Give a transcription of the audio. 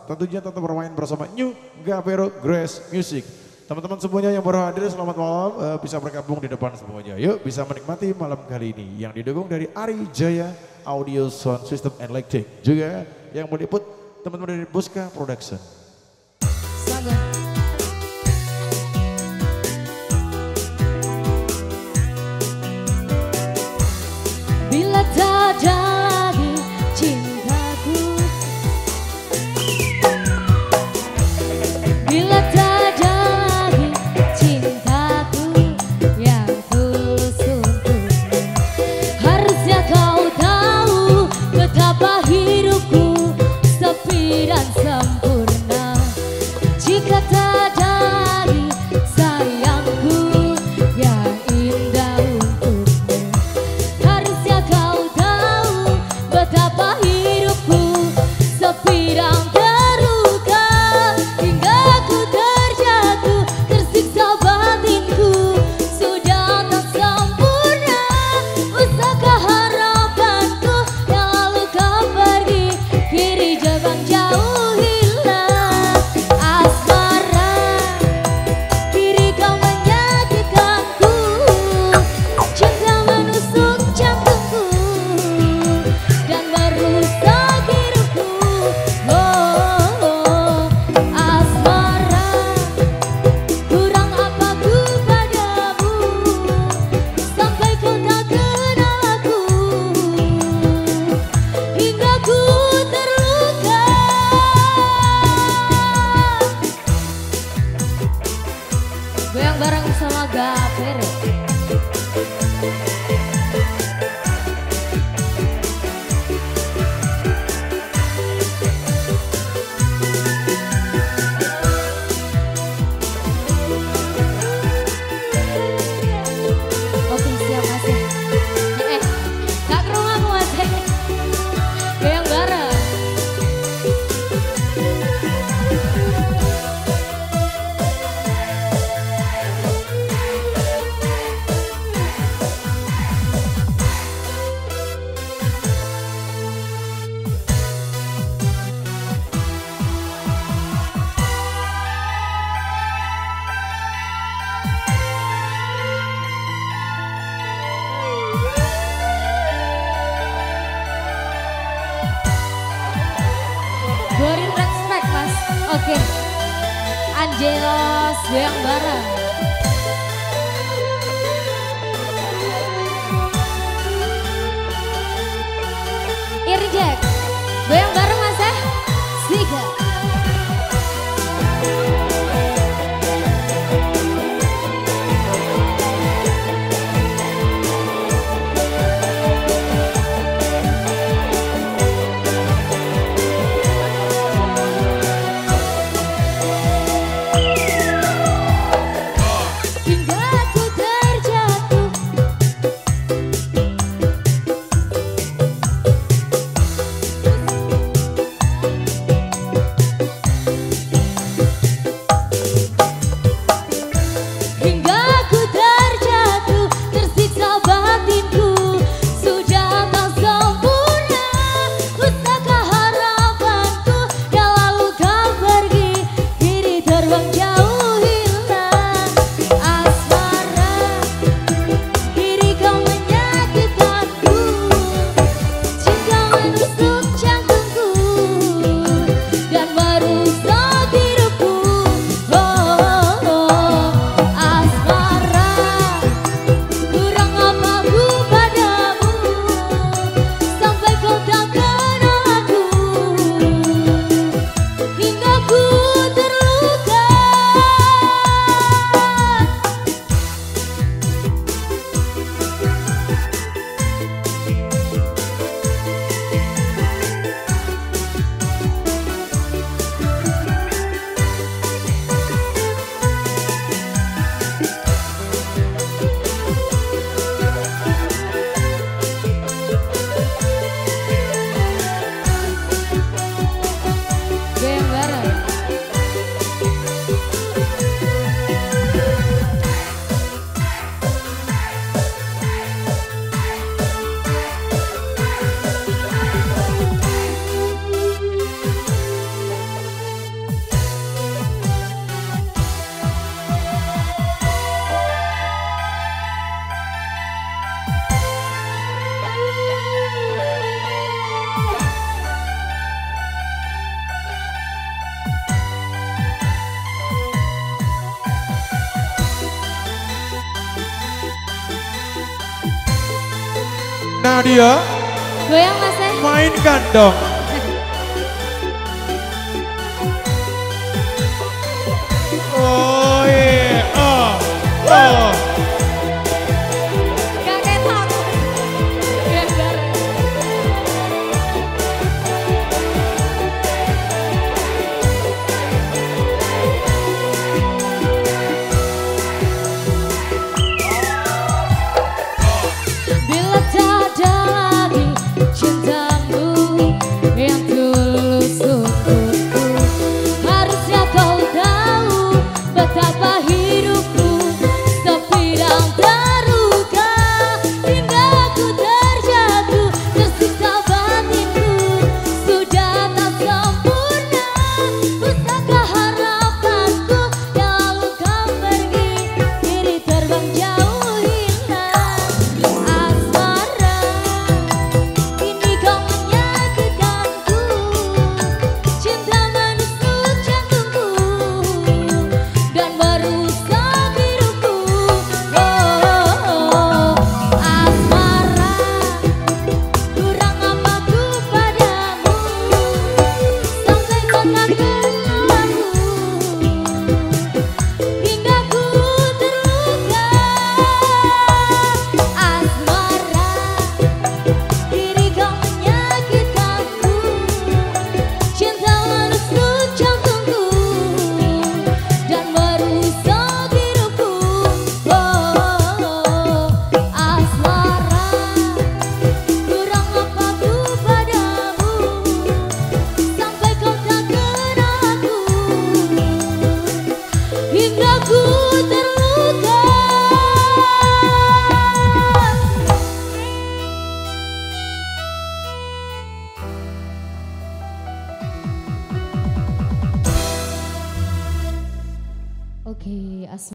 tentunya tetap bermain bersama New Gavero Grace Music. Teman-teman semuanya yang baru hadir selamat malam, bisa bergabung di depan semuanya. Yuk bisa menikmati malam kali ini yang didukung dari Ari Jaya Audio Sound System and Lighting. Juga yang meliput teman-teman dari Buska Production. Bila tak ada lagi cintaku, bila tak ada lagi cintaku yang tulus untukmu, harusnya kau tahu betapa hidupku sepi dan sempurna jika tak ada lagi sayangku yang indah untukmu. Harusnya kau tahu betapa hidupku sepi dan terluka hingga ku terjatuh, tersiksa batinku sudah tak sempurna. Usahakah harapanku yang lalu kau pergi, kini jangan jauh hilang asmara, kini kau menyakitkanku, cinta menusuk jantungku dan merusak hidupku. Oh, asmara, kurang apa ku padamu sampai kau tak kenal aku hingga ku terluka. Goyang bareng sama Gavero. Oke siap mas ya. Gak ke rumahmu mas ya. Goyang bareng. Gorin respect mas. Oke, Angelos goyang bareng. Irjek goyang bareng mas ya. Siga. Nadia, Goyang Mas ya. mainkan dong. Oh iya, oh. Gak ketok. Goyang bareng. Bila tak ada lagi cintamu yang tulus untukku, harusnya kau tahu betapa hidupku sepi dan terluka, hingga aku terjatuh, tersiksa batinku sudah tak sempurna. Pusaka harapanku yang lalu kau pergi, kini terbang jauh hilang. Asmara, kini kau menyakitkanku, cinta menusuk jantungku dan merusak hidupku. Oh, asmara, kurang apa ku padamu, sampai kau tak kenal aku, hingga ku terluka. Asmara, diri kau menyakitkanku, cinta menusuk jantungku dan merusak hidupku. Oh, asmara, kurang apa ku padamu, sampai kau tak kenal aku, hingga ku terluka. Oke,